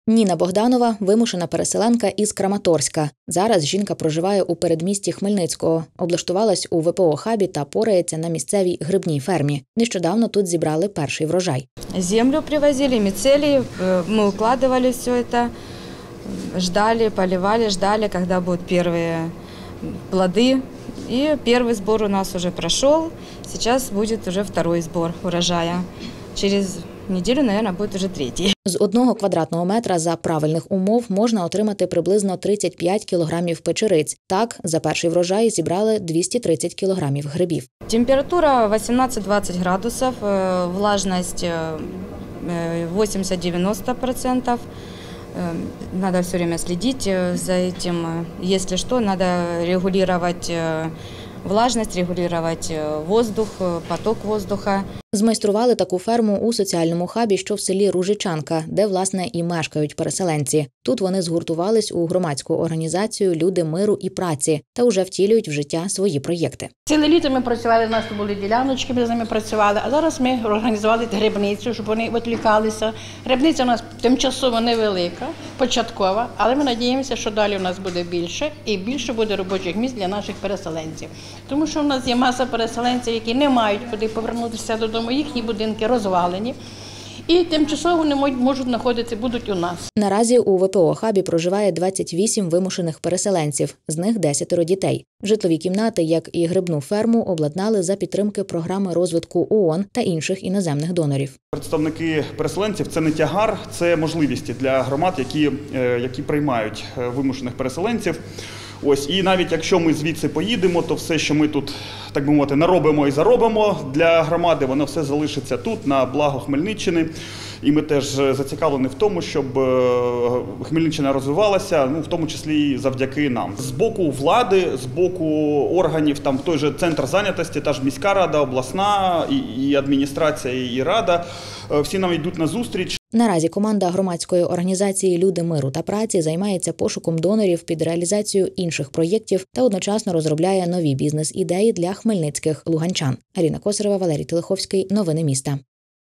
Ніна Богданова – вимушена переселенка із Краматорська. Зараз жінка проживає у передмісті Хмельницького, облаштувалась у ВПО-хабі та порається на місцевій грибній фермі. Нещодавно тут зібрали перший врожай. Землю привозили, мицелий, мы укладывали все это, ждали, поливали, ждали, когда будут первые плоды. И первый сбор у нас уже прошел, сейчас будет уже второй сбор урожая. Через неделю, наверное, будет уже третій. З 1 квадратного метра за правильних умов можна отримати приблизно 35 кілограмів печериць. Так, за перший врожай зібрали 230 кілограмів грибів. Температура 18-20 градусов, влажность 80-90%. Надо все время следить за этим. Если что, надо регулировать влажность, регулировать воздух, поток воздуха. Змайстрували таку ферму у соціальному хабі, що в селі Ружичанка, де, власне, і мешкають переселенці. Тут вони згуртувались у громадську організацію «Люди миру і праці» та вже втілюють в життя свої проєкти. Ціле літо ми працювали, у нас були діляночки, ми з ними працювали, а зараз ми організували грибницю, щоб вони відволікалися. Грибниця у нас тимчасово невелика, початкова, але ми надіємося, що далі у нас буде більше і більше буде робочих місць для наших переселенців. Тому що у нас є маса переселенців, які не мають куди повернутися додому, їхні будинки розвалені. І тимчасово не можуть знаходитися, будуть у нас. Наразі у ВПО-хабі проживає 28 вимушених переселенців, з них 10 дітей. Житлові кімнати, як і грибну ферму, обладнали за підтримки програми розвитку ООН та інших іноземних донорів. Представники переселенців – це не тягар, це можливості для громад, які приймають вимушених переселенців. Ось, і навіть якщо ми звідси поїдемо, то все, що ми тут, так би мовити, наробимо і заробимо для громади, воно все залишиться тут, на благо Хмельниччини. І ми теж зацікавлені в тому, щоб Хмельниччина розвивалася, в тому числі і завдяки нам. З боку влади, з боку органів, там той же центр зайнятості, та ж міська рада, обласна, і адміністрація, і рада, всі нам йдуть на зустріч. Наразі команда громадської організації «Люди миру та праці» займається пошуком донорів під реалізацію інших проєктів та одночасно розробляє нові бізнес-ідеї для хмельницьких луганчан. Аліна Косарева, Валерій Телеховський. Новини міста.